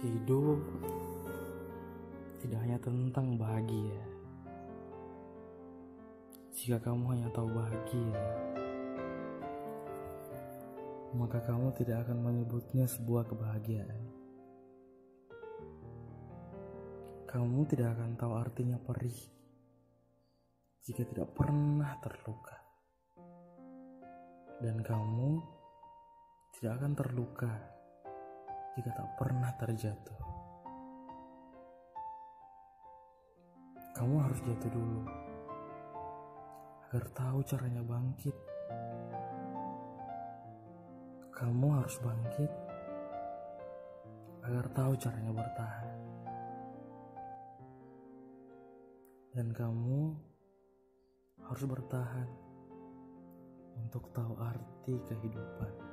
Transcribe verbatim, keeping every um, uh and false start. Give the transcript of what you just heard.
Hidup tidak hanya tentang bahagia. Jika kamu hanya tahu bahagia, maka kamu tidak akan menyebutnya sebuah kebahagiaan. Kamu tidak akan tahu artinya perih jika tidak pernah terluka. Dan kamu tidak akan terluka jika tak pernah terjatuh. Kamu harus jatuh dulu agar tahu caranya bangkit. Kamu harus bangkit agar tahu caranya bertahan. Dan kamu harus bertahan untuk tahu arti kehidupan.